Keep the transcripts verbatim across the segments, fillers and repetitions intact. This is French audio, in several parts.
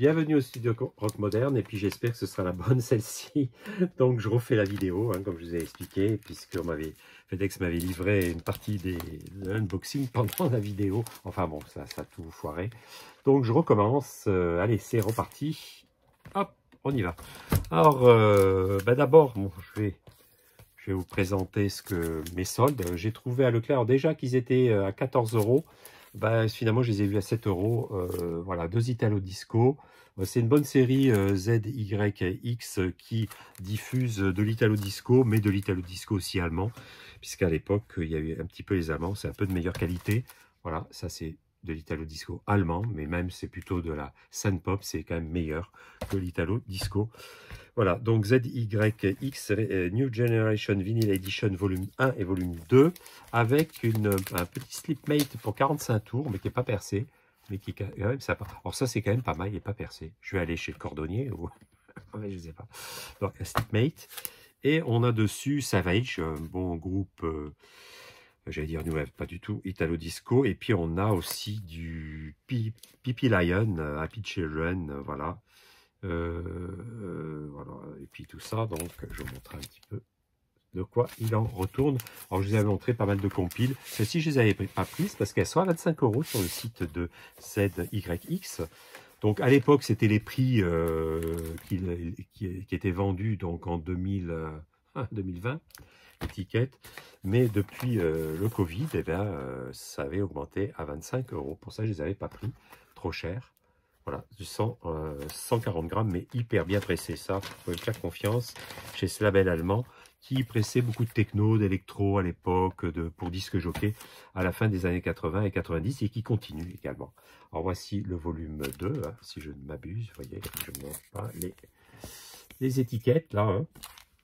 Bienvenue au studio Rock Moderne, et puis j'espère que ce sera la bonne celle-ci. Donc je refais la vidéo, hein, comme je vous ai expliqué, puisque m'avait, FedEx m'avait livré une partie des de l'unboxing pendant la vidéo. Enfin bon, ça, ça a tout foiré. Donc je recommence. Euh, allez, c'est reparti. Hop, on y va. Alors, euh, bah d'abord, bon, je vais... Je vais vous présenter ce que mes soldes. J'ai trouvé à Leclerc déjà qu'ils étaient à quatorze euros. Ben, finalement, je les ai vus à sept euros. Euh, voilà, deux Italo Disco. C'est une bonne série euh, Z Y X qui diffuse de l'Italo Disco, mais de l'Italo Disco aussi allemand, puisqu'à l'époque, il y a eu un petit peu les Allemands. C'est un peu de meilleure qualité. Voilà, ça c'est de l'Italo Disco allemand, mais même c'est plutôt de la Sun Pop. C'est quand même meilleur que l'Italo Disco. Voilà, donc Z Y X New Generation Vinyl Edition volume un et volume deux, avec une, un petit slipmate pour quarante-cinq tours, mais qui n'est pas percé, mais qui est quand même sympa. Alors ça, c'est quand même pas mal, il n'est pas percé. Je vais aller chez le cordonnier, ou... ouais, je sais pas. Donc un slipmate, et on a dessus Savage, un bon groupe, euh, j'allais dire new wave, pas du tout, Italo Disco, et puis on a aussi du Pippi Lion, Happy Children, voilà. Euh, euh, voilà, et puis tout ça, donc je vous montre un petit peu de quoi il en retourne. Alors je vous avais montré pas mal de compiles. Celles-ci, je les avais pas prises parce qu'elles sont à vingt-cinq euros sur le site de Z Y X. Donc à l'époque, c'était les prix euh, qui, qui, qui étaient vendus donc en deux mille, euh, deux mille vingt, étiquette. Mais depuis euh, le Covid, eh bien, euh, ça avait augmenté à vingt-cinq euros. Pour ça, je les avais pas pris, trop cher. Voilà, du cent, euh, cent quarante grammes, mais hyper bien pressé. Ça, vous pouvez me faire confiance chez ce label allemand qui pressait beaucoup de techno, d'électro à l'époque, de pour disque jockey à la fin des années quatre-vingt et quatre-vingt-dix, et qui continue également. Alors voici le volume deux, hein, si je ne m'abuse. Vous voyez, je ne montre pas les, les étiquettes là. Hein.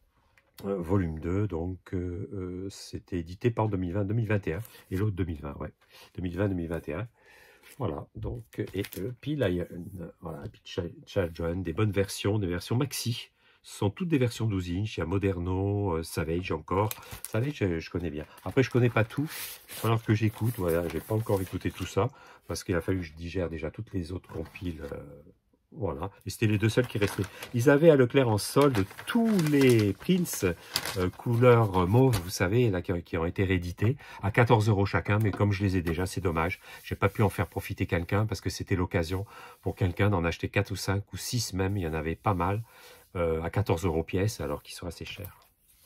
Euh, volume deux, donc euh, euh, c'était édité par deux mille vingt deux mille vingt et un, et l'autre deux mille vingt, ouais. deux mille vingt deux mille vingt et un. Voilà, donc, et euh, puis là, il y a une, voilà, Children, des bonnes versions, des versions maxi. Ce sont toutes des versions douze inch. Il y a Moderno, euh, Savage encore. Savage, je, je connais bien. Après, je connais pas tout. Il va falloir que j'écoute. Voilà, j'ai pas encore écouté tout ça parce qu'il a fallu que je digère déjà toutes les autres compiles. Euh, voilà, et c'était les deux seuls qui restaient. Ils avaient à Leclerc en solde tous les Prince euh, couleur mauve, vous savez, là, qui, qui ont été réédités à quatorze euros chacun, mais comme je les ai déjà, c'est dommage. J'ai pas pu en faire profiter quelqu'un parce que c'était l'occasion pour quelqu'un d'en acheter quatre ou cinq ou six même, il y en avait pas mal, euh, à quatorze euros pièce, alors qu'ils sont assez chers.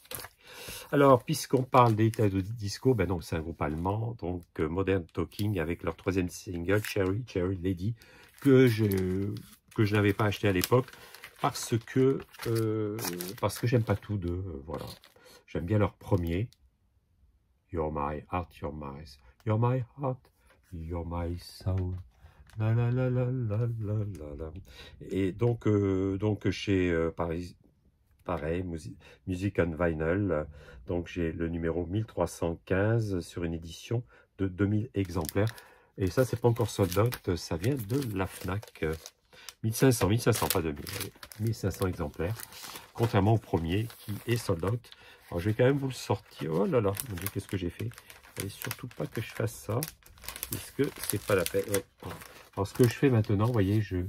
Alors, puisqu'on parle des Italo Disco, ben non, c'est un groupe allemand, donc euh, Modern Talking avec leur troisième single, Cherry, Cherry Lady, que je... que je n'avais pas acheté à l'époque parce que euh, parce que j'aime pas tout de euh, voilà, j'aime bien leur premier You're my heart, you're my you're my heart, you're my soul, la la la la la la la la. Et donc euh, donc chez euh, Paris, pareil, Music on Vinyl, donc j'ai le numéro mille trois cent quinze sur une édition de deux mille exemplaires, et ça c'est pas encore sold out, ça vient de la Fnac. mille cinq cents, mille cinq cents, pas deux mille, mille cinq cents exemplaires, contrairement au premier qui est sold out. Alors je vais quand même vous le sortir. Oh là là, mon Dieu, qu'est-ce que j'ai fait? Il ne fallait surtout pas que je fasse ça, puisque c'est pas la peine. Ouais. Alors ce que je fais maintenant, vous voyez, je,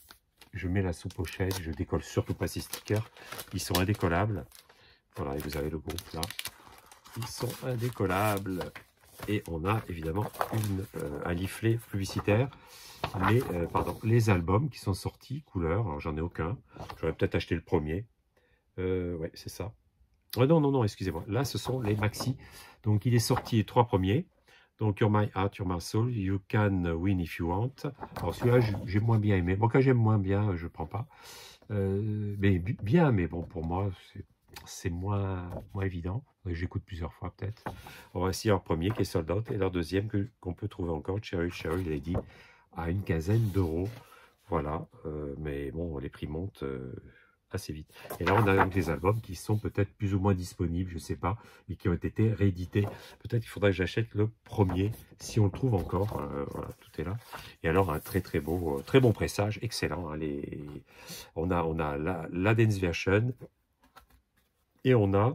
je mets la sous-pochette, je décolle surtout pas ces stickers, ils sont indécollables. Voilà, et vous avez le groupe là, ils sont indécollables. Et on a évidemment une, euh, un leaflet publicitaire. Les, euh, pardon, les albums qui sont sortis, couleur, alors j'en ai aucun. J'aurais peut-être acheté le premier. Euh, ouais, c'est ça. Oh, non, non, non, excusez-moi. Là, ce sont les maxi. Donc, il est sorti les trois premiers. Donc, You're My Heart, You're My Soul, You Can Win If You Want. Alors, celui-là, j'ai moins bien aimé. Bon, quand j'aime moins bien, je ne prends pas. Euh, mais bien, mais bon, pour moi, c'est moins, moins évident. J'écoute plusieurs fois, peut-être. Voici leur premier qui est sold out, et leur deuxième qu'on peut trouver encore, Cherry, Cherry Lady, à une quinzaine d'euros. Voilà, euh, mais bon, les prix montent euh, assez vite. Et là, on a donc des albums qui sont peut-être plus ou moins disponibles, je ne sais pas, et qui ont été réédités. Peut-être qu'il faudrait que j'achète le premier, si on le trouve encore. Euh, voilà, tout est là. Et alors, un très très beau, euh, très bon pressage, excellent. Hein, les... On a, on a la, la dance version, et on a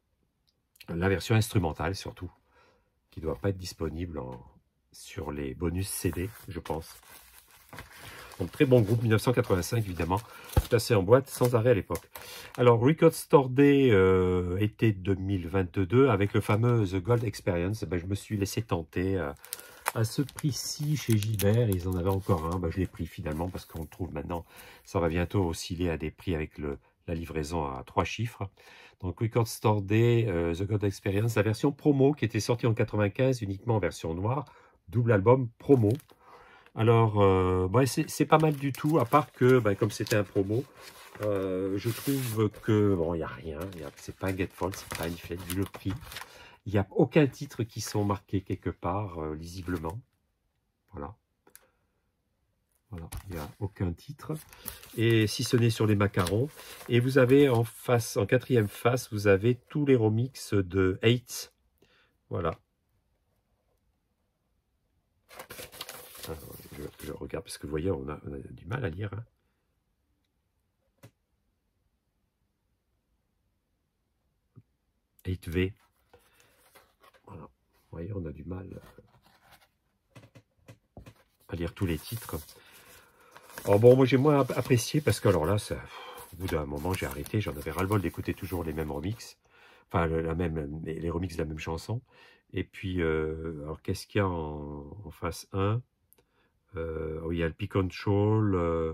la version instrumentale surtout, qui ne doit pas être disponible en... sur les bonus C D, je pense. Donc, très bon groupe, mille neuf cent quatre-vingt-cinq, évidemment, passé en boîte sans arrêt à l'époque. Alors, Record Store Day, euh, été deux mille vingt-deux, avec le fameux The Gold Experience, ben, je me suis laissé tenter à, à ce prix-ci chez Gibert, ils en avaient encore un, ben, je l'ai pris finalement, parce qu'on le trouve maintenant, ça va bientôt osciller à des prix avec le, la livraison à trois chiffres. Donc, Record Store Day, euh, The Gold Experience, la version promo qui était sortie en quatre-vingt-quinze, uniquement en version noire, double album promo. Alors, euh, bah, c'est pas mal du tout, à part que, bah, comme c'était un promo, euh, je trouve que, bon, il n'y a rien, c'est pas un Gatefold, c'est pas un Ifed, vu le prix. Il n'y a aucun titre qui sont marqués quelque part, euh, lisiblement. Voilà. Voilà, il n'y a aucun titre. Et si ce n'est sur les macarons. Et vous avez en face, en quatrième face, vous avez tous les remixes de Eight. Voilà. Alors, je, je regarde parce que vous voyez, on a, on a du mal à lire. Hein. huit V. Voilà. Vous voyez, on a du mal à lire tous les titres. Alors bon, moi j'ai moins apprécié parce que alors là, ça, au bout d'un moment, j'ai arrêté. J'en avais ras-le-bol d'écouter toujours les mêmes remixes. Enfin, le, la même, les remixes de la même chanson. Et puis, euh, alors qu'est-ce qu'il y a en, en face un? Euh, oh, il y a le P-Control, euh,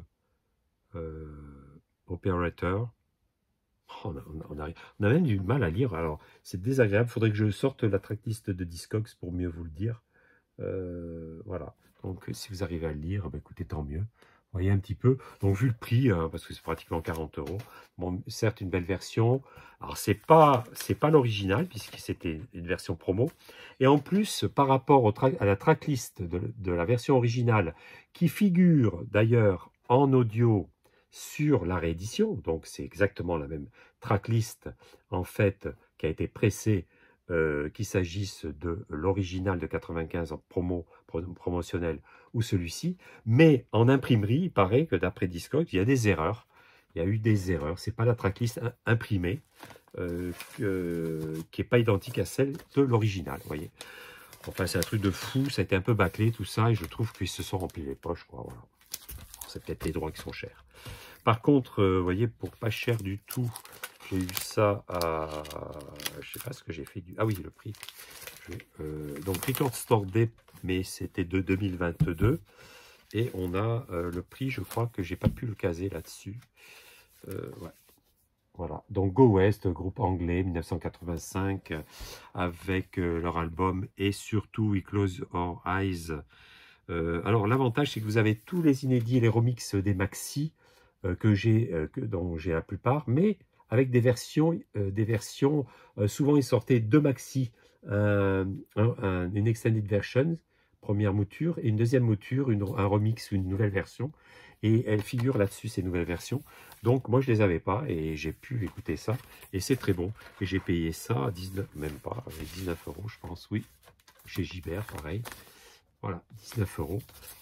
euh, Operator. Oh, on, a, on, a, on a même du mal à lire. Alors, c'est désagréable. Il faudrait que je sorte la tracklist de Discogs pour mieux vous le dire. Euh, voilà. Donc, si vous arrivez à le lire, bah, écoutez, tant mieux. Vous voyez un petit peu. Donc, vu le prix, hein, parce que c'est pratiquement quarante euros. Bon, certes, une belle version. Alors, c'est pas, c'est pas l'original, puisque c'était une version promo. Et en plus, par rapport au à la tracklist de, de la version originale, qui figure d'ailleurs en audio sur la réédition, donc c'est exactement la même tracklist, en fait, qui a été pressée, euh, qu'il s'agisse de l'original de quatre-vingt-quinze en promo, promotionnel ou celui-ci, mais en imprimerie, il paraît que d'après Discogs, il y a des erreurs. Il y a eu des erreurs. C'est pas la tracklist imprimée euh, que, qui n'est pas identique à celle de l'original. Vous voyez. Enfin, c'est un truc de fou. Ça a été un peu bâclé tout ça, et je trouve qu'ils se sont remplis les poches. Quoi. Voilà. C'est peut-être les droits qui sont chers. Par contre, euh, vous voyez, pour pas cher du tout, j'ai eu ça à... Je sais pas ce que j'ai fait du... Ah oui, le prix. Euh, donc, Record Store Day, mais c'était de deux mille vingt-deux. Et on a euh, le prix, je crois que j'ai pas pu le caser là-dessus. Euh, ouais. Voilà. Donc, Go West, groupe anglais, mille neuf cent quatre-vingt-cinq, euh, avec euh, leur album et surtout We Close Our Eyes. Euh, alors, l'avantage, c'est que vous avez tous les inédits et les remixes des maxi euh, que j'ai, euh, dont j'ai la plupart, mais avec des versions, euh, des versions euh, souvent ils sortaient deux maxi, euh, un, un, une extended version, première mouture, et une deuxième mouture, une, un remix ou une nouvelle version, et elles figurent là-dessus, ces nouvelles versions. Donc, moi, je ne les avais pas, et j'ai pu écouter ça, et c'est très bon. Et j'ai payé ça à dix-neuf, même pas, dix-neuf euros, je pense, oui, chez Gibert, pareil. Voilà, dix-neuf euros.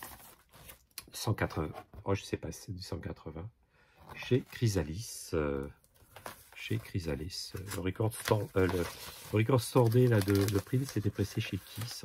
cent quatre-vingts. Oh, je sais pas, c'est du cent quatre-vingts. Chez Chrysalis. Euh, chez Chrysalis. Le Record Store, euh, le, le Record Store Day, là, de, le prix, c'était pressé chez qui, ça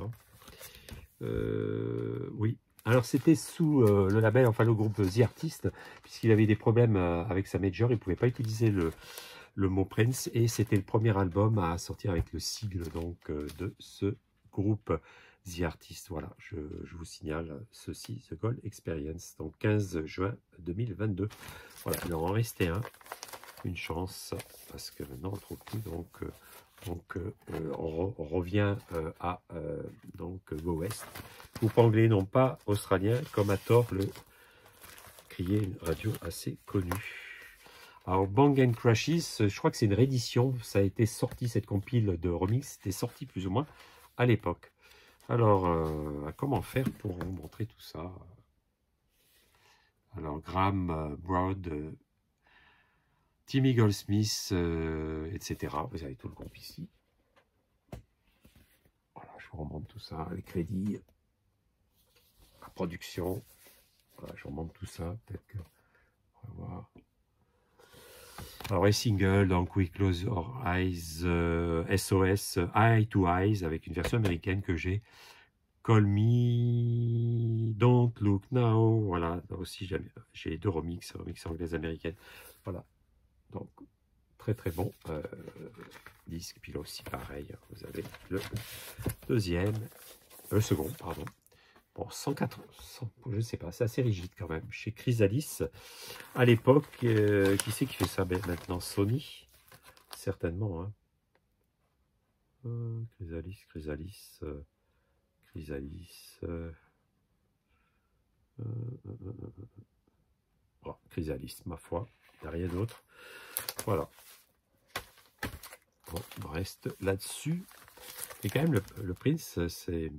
euh, Oui. Alors, c'était sous euh, le label, enfin, le groupe The Artist, puisqu'il avait des problèmes euh, avec sa major. Il ne pouvait pas utiliser le, le mot Prince. Et c'était le premier album à sortir avec le sigle, donc, euh, de ce groupe The Artist. Voilà, je, je vous signale ceci, The Gold Experience, donc quinze juin deux mille vingt-deux. Voilà, il en restait un, une chance, parce que maintenant on ne trouve plus, donc, euh, donc euh, on, on revient euh, à euh, donc Go West. Groupe anglais, non pas australien, comme à tort le criait une radio assez connue. Alors, Bang and Crashes, je crois que c'est une réédition, ça a été sorti, cette compile de remix, c'était sorti plus ou moins à l'époque. Alors, euh, comment faire pour vous montrer tout ça? Alors, Graham euh, Broad, euh, Timmy Goldsmith, euh, et cetera. Vous avez tout le groupe ici. Voilà, je vous remonte tout ça, les crédits, la production. Voilà, je vous remonte tout ça. Peut-être que... On va voir. Alors, les singles, donc We Close Our Eyes, euh, S O S, Eye to Eyes, avec une version américaine que j'ai Call Me, Don't Look Now. Voilà, là aussi j'ai deux remixes, remix anglaise américaine. Voilà, donc très très bon euh, disque. Puis là aussi pareil, vous avez le deuxième, le second, pardon. Bon, cent quatre, cent, je sais pas, c'est assez rigide quand même. Chez Chrysalis, à l'époque, euh, qui c'est qui fait ça ben, maintenant? Sony, certainement. Hein. Euh, Chrysalis, Chrysalis, euh, Chrysalis. Euh, euh, euh, euh, oh, Chrysalis, ma foi, il n'y a rien d'autre. Voilà. Bon, on reste là-dessus. Et quand même, le, le Prince, c'est...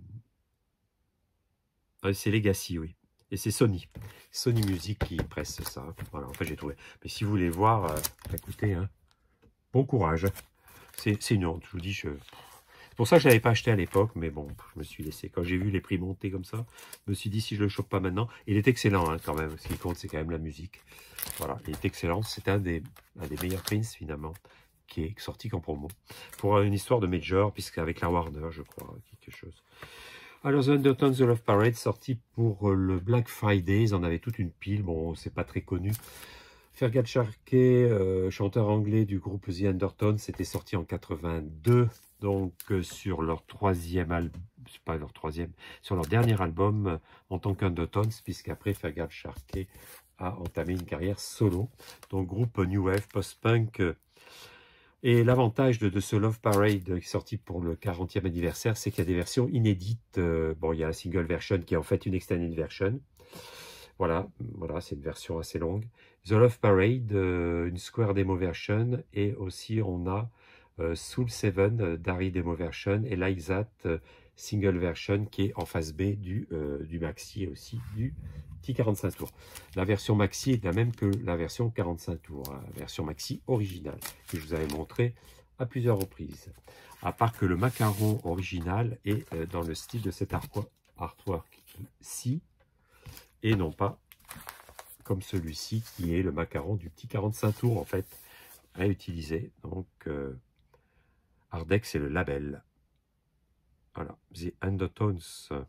C'est Legacy, oui. Et c'est Sony. Sony Music qui presse ça. Voilà, enfin j'ai trouvé. Mais si vous voulez voir, euh, écoutez, hein, bon courage. C'est une honte, je vous dis. Je... C'est pour ça que je ne l'avais pas acheté à l'époque, mais bon, je me suis laissé. Quand j'ai vu les prix monter comme ça, je me suis dit si je ne le chope pas maintenant. Il est excellent hein, quand même. Ce qui compte, c'est quand même la musique. Voilà, il est excellent. C'est un des, un des meilleurs Prince finalement, qui est sorti qu'en promo. Pour une histoire de Major, puisqu'avec la Warner, je crois, quelque chose. Alors, The Undertones, The Love Parade, sorti pour le Black Friday, ils en avaient toute une pile, bon, c'est pas très connu. Fergal Sharkey, euh, chanteur anglais du groupe The Undertones, c'était sorti en quatre-vingt-deux, donc euh, sur leur troisième album, pas leur troisième, sur leur dernier album euh, en tant qu'Undertones, puisqu'après Fergal Sharkey a entamé une carrière solo, donc groupe New Wave, post-punk. Euh, Et l'avantage de, de ce Love Parade qui est sorti pour le quarantième anniversaire, c'est qu'il y a des versions inédites. Euh, bon, il y a la single version qui est en fait une extended version. Voilà, voilà c'est une version assez longue. The Love Parade, euh, une Square Demo version. Et aussi, on a euh, Soul seven, euh, Dari Demo version. Et Like That, euh, single version qui est en face B du, euh, du maxi et aussi du petit quarante-cinq tours. La version maxi est la même que la version quarante-cinq tours, hein, la version maxi originale, que je vous avais montré à plusieurs reprises. À part que le macaron original est euh, dans le style de cet artwork-ci, et non pas comme celui-ci qui est le macaron du petit quarante-cinq tours en fait, à utiliser. Donc, euh, Ardex c'est le label. Voilà, The Undertones.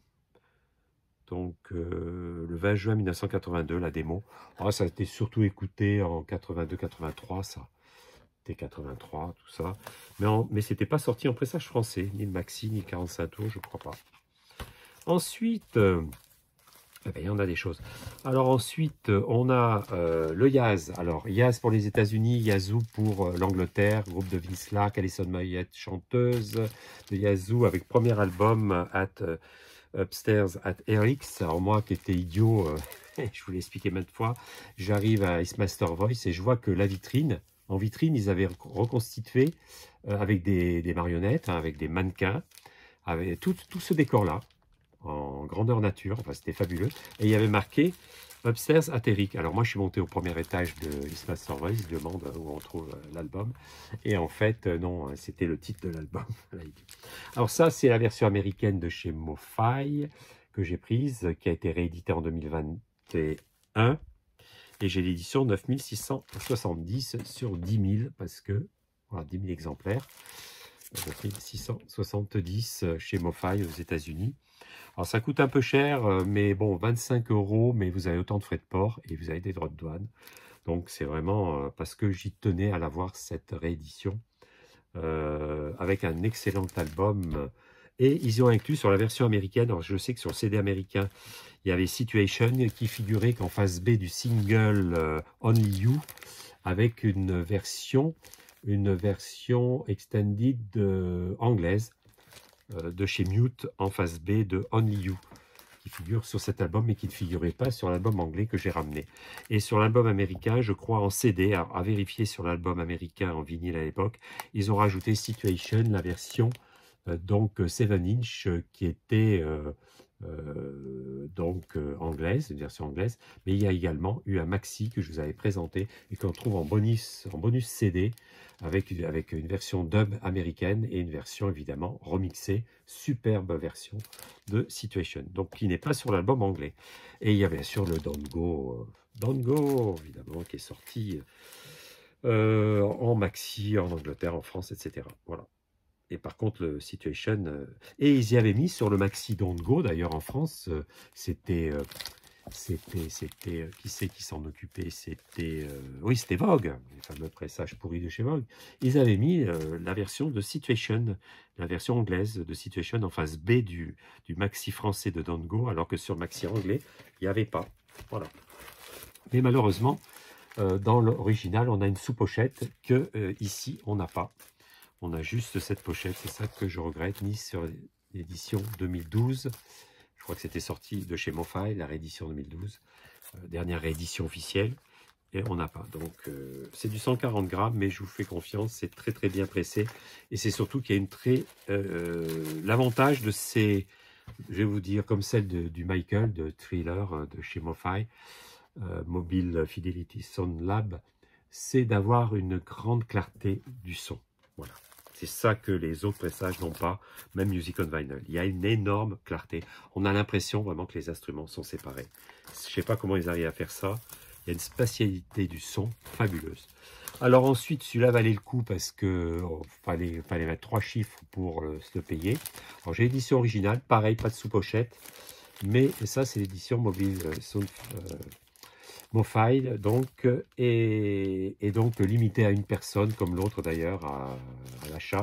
Donc, euh, le vingt juin mille neuf cent quatre-vingt-deux, la démo. Oh, ça a été surtout écouté en quatre-vingt-deux quatre-vingt-trois, ça. C'était quatre-vingt-trois, tout ça. Mais, en, mais c'était pas sorti en pressage français, ni le maxi, ni le quarante-cinq tours, je crois pas. Ensuite, euh, eh ben, il y en a des choses. Alors ensuite, on a euh, le Yaz. Alors, Yaz pour les États-Unis, Yazoo pour euh, l'Angleterre, groupe de Vince Clarke, Alison Moyet, chanteuse de Yazoo, avec premier album euh, at... Euh, Upstairs at Eric's. Alors moi qui étais idiot, euh, je vous l'ai expliqué maintes fois, j'arrive à It's Master Voice et je vois que la vitrine, en vitrine, ils avaient reconstitué euh, avec des, des marionnettes, hein, avec des mannequins, avec tout, tout ce décor-là, en grandeur nature, enfin c'était fabuleux. Et il y avait marqué Upstairs at Eric. Alors moi je suis monté au premier étage de It's Master Voice, je demande où on trouve l'album. Et en fait, non, c'était le titre de l'album. Alors ça, c'est la version américaine de chez Mo-Fi que j'ai prise, qui a été rééditée en deux mille vingt et un. Et j'ai l'édition neuf mille six cent soixante-dix sur dix mille, parce que, voilà, dix mille exemplaires. neuf mille six cent soixante-dix chez Mo-Fi aux États-Unis. Alors ça coûte un peu cher, mais bon, vingt-cinq euros, mais vous avez autant de frais de port et vous avez des droits de douane. Donc c'est vraiment parce que j'y tenais à l'avoir, cette réédition, euh, avec un excellent album. Et ils ont inclus sur la version américaine, alors je sais que sur le C D américain, il y avait Situation qui figurait qu'en face B du single euh, Only You, avec une version, une version extended euh, anglaise, de chez Mute en face B de Only You, qui figure sur cet album mais qui ne figurait pas sur l'album anglais que j'ai ramené. Et sur l'album américain, je crois en C D, à, à vérifier sur l'album américain en vinyle à l'époque, ils ont rajouté Situation, la version euh, donc sept inch euh, qui était euh, euh, donc euh, anglaise, une version anglaise, mais il y a également eu un maxi que je vous avais présenté et qu'on trouve en bonus, en bonus C D, avec, avec une version dub américaine et une version évidemment remixée, superbe version de Situation, donc qui n'est pas sur l'album anglais. Et il y a bien sûr le Don't Go, euh, Don't Go évidemment, qui est sorti euh, en maxi en Angleterre, en France, et cetera. Voilà. Et par contre, le Situation... Euh, et ils y avaient mis sur le maxi Don't Go, d'ailleurs en France, euh, c'était... Euh, c'était... c'était euh, qui c'est qui s'en occupait? C'était... Euh, oui, c'était Vogue, les fameux pressages pourris de chez Vogue. Ils avaient mis euh, la version de Situation, la version anglaise de Situation en face B du, du maxi français de Don't Go, alors que sur le maxi anglais, il n'y avait pas. Voilà. Mais malheureusement, euh, dans l'original, on a une sous-pochette que euh, ici, on n'a pas. On a juste cette pochette, c'est ça que je regrette, mise sur l'édition deux mille douze. Je crois que c'était sorti de chez Mofaï, la réédition deux mille douze, euh, dernière réédition officielle, et on n'a pas. Donc euh, c'est du cent quarante grammes, mais je vous fais confiance, c'est très très bien pressé, et c'est surtout qu'il y a une très... Euh, l'avantage de ces, je vais vous dire, comme celle de, du Michael, de Thriller, de chez Mofaï, euh, Mobile Fidelity Sound Lab, c'est d'avoir une grande clarté du son. Voilà. C'est ça que les autres pressages n'ont pas, même Music on Vinyl. Il y a une énorme clarté. On a l'impression vraiment que les instruments sont séparés. Je ne sais pas comment ils arrivent à faire ça. Il y a une spatialité du son fabuleuse. Alors ensuite, celui-là valait le coup parce que oh, fallait, fallait mettre trois chiffres pour euh, se le payer. Alors j'ai l'édition originale, pareil, pas de sous-pochette. Mais ça, c'est l'édition mobile euh, Sound... Euh, Mofaï, donc, et, et donc limité à une personne, comme l'autre d'ailleurs, à, à l'achat,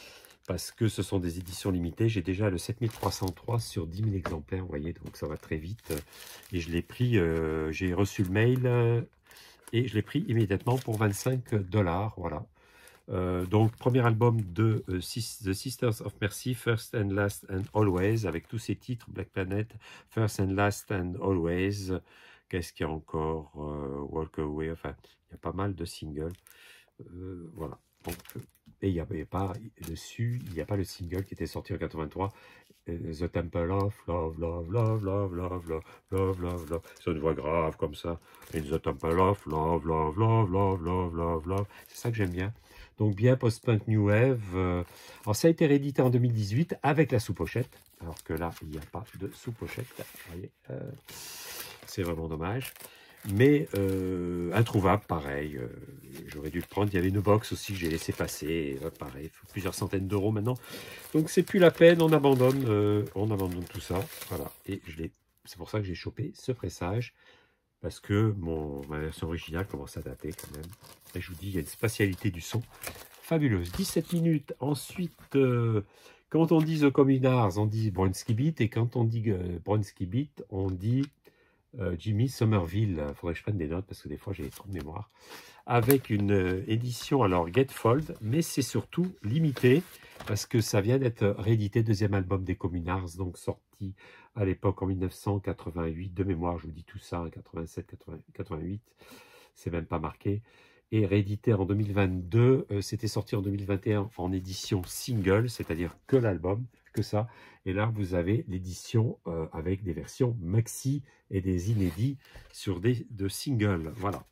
parce que ce sont des éditions limitées. J'ai déjà le sept mille trois cent trois sur dix mille exemplaires, vous voyez, donc ça va très vite. Et je l'ai pris, euh, j'ai reçu le mail, euh, et je l'ai pris immédiatement pour vingt-cinq dollars, voilà. Euh, donc, premier album de euh, The Sisters of Mercy, First and Last and Always, avec tous ces titres, Black Planet, First and Last and Always. Qu'est-ce qu'il y a encore? euh, Walk Away, enfin, il y a pas mal de singles. Euh, voilà. Donc, et il n'y avait pas, dessus, il n'y a pas le single qui était sorti en quatre-vingt-trois, euh, The Temple of Love, Love, Love, Love, Love, Love, Love, Love, Love. C'est une voix grave comme ça. In the Temple of Love, Love, Love, Love, Love, Love, Love. C'est ça que j'aime bien. Donc, bien post-punk New Wave. Euh, alors, ça a été réédité en deux mille dix-huit avec la sous-pochette. Alors que là, il n'y a pas de sous-pochette. Vous voyez, euh, c'est vraiment dommage. Mais euh, introuvable, pareil. Euh, J'aurais dû le prendre. Il y avait une box aussi que j'ai laissé passer. Et, euh, pareil, il faut plusieurs centaines d'euros maintenant. Donc, c'est plus la peine. On abandonne, euh, on abandonne tout ça. Voilà. Et je l'ai. C'est pour ça que j'ai chopé ce pressage. Parce que mon, ma version originale commence à dater quand même. Et je vous dis, il y a une spatialité du son fabuleuse. dix-sept minutes. Ensuite, euh, quand on dit The Communards, on dit Bronski Beat. Et quand on dit euh, Bronski Beat, on dit euh, Jimmy Somerville. Il faudrait que je prenne des notes parce que des fois, j'ai trop de mémoire. Avec une euh, édition, alors Gatefold, mais c'est surtout limité parce que ça vient d'être réédité, deuxième album des Communards, donc sorti à l'époque en mille neuf cent quatre-vingt-huit, de mémoire, je vous dis tout ça, quatre-vingt-sept quatre-vingt-huit, c'est même pas marqué, et réédité en deux mille vingt-deux, euh, c'était sorti en deux mille vingt et un en édition single, c'est-à-dire que l'album, que ça, et là vous avez l'édition euh, avec des versions maxi et des inédits sur des de singles, voilà.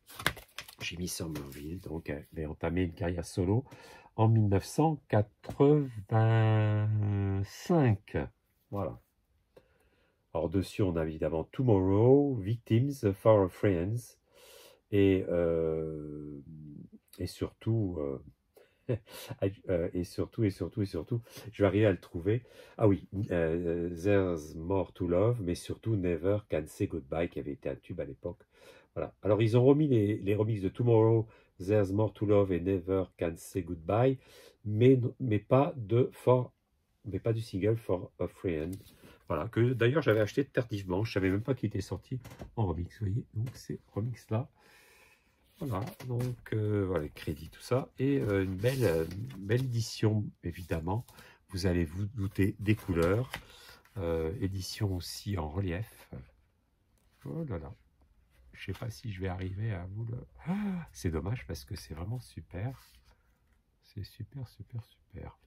Jimmy Somerville, donc, avait entamé une carrière solo en mille neuf cent quatre-vingt-cinq. Voilà. Alors, dessus, on a évidemment Tomorrow, Victims, For Our Friends, et, euh, et surtout, euh, et surtout, et surtout, et surtout, je vais arriver à le trouver. Ah oui, euh, There's More to Love, mais surtout Never Can Say Goodbye, qui avait été un tube à l'époque. Voilà. Alors, ils ont remis les, les remixes de Tomorrow, There's More to Love et Never Can Say Goodbye, mais, mais pas de for, mais pas du single For a Friend. Voilà, que d'ailleurs j'avais acheté tardivement, je ne savais même pas qu'il était sorti en remix, vous voyez. Donc, c'est remix là. Voilà, donc euh, voilà, crédit, tout ça. Et euh, une belle, euh, belle édition, évidemment. Vous allez vous douter des couleurs. Euh, édition aussi en relief. Oh là là. Je ne sais pas si je vais arriver à vous le... Ah, c'est dommage parce que c'est vraiment super. C'est super, super, super.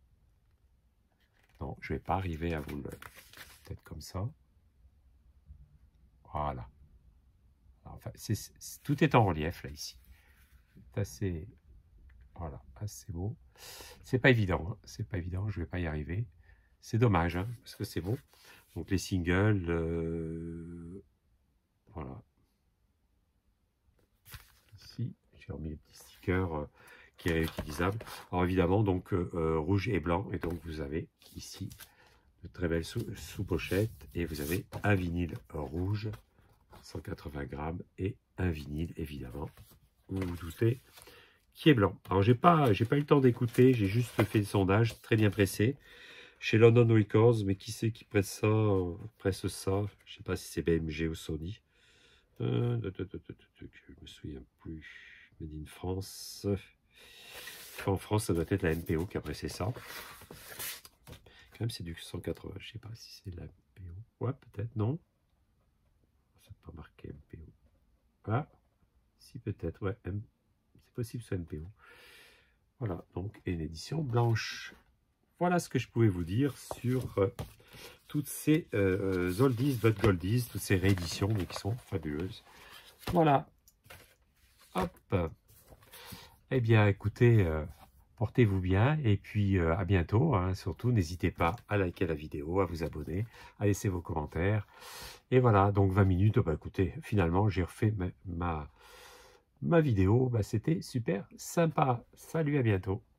Non, je ne vais pas arriver à vous le... Peut-être comme ça. Voilà. Alors, enfin, c'est, c'est, tout est en relief là, ici. C'est assez... Voilà, assez beau. C'est pas évident, hein. C'est pas évident, je vais pas y arriver. C'est dommage, hein, parce que c'est beau. Donc les singles, euh... voilà. Ici, j'ai remis les petits stickers euh, qui est réutilisable. Alors évidemment, donc euh, rouge et blanc, et donc vous avez ici de très belles sous-pochettes, et vous avez un vinyle rouge, cent quatre-vingts grammes, et un vinyle, évidemment, vous vous doutez, qui est blanc. Alors j'ai pas, j'ai pas eu le temps d'écouter, j'ai juste fait le sondage, très bien pressé, chez London Records, mais qui c'est qui presse ça, euh, presse ça, je sais pas si c'est B M G ou Sony. Euh, je me souviens plus. Made in France. En France, ça doit être la M P O qui a pressé ça. Quand même, c'est du cent quatre-vingts. Je sais pas si c'est la M P O. Ouais, peut-être, non. C'est pas marqué M P O. Ah, si, peut-être, ouais. M... C'est possible que ce soit M P O. Voilà, donc une édition blanche. Voilà ce que je pouvais vous dire sur euh, toutes ces euh, oldies but goldies, toutes ces rééditions, mais qui sont fabuleuses. Voilà. Hop. Eh bien, écoutez, euh, portez-vous bien et puis euh, à bientôt. Hein. Surtout, n'hésitez pas à liker la vidéo, à vous abonner, à laisser vos commentaires. Et voilà, donc vingt minutes. Bah, écoutez, finalement, j'ai refait ma, ma, ma vidéo. Bah, c'était super sympa. Salut, à bientôt.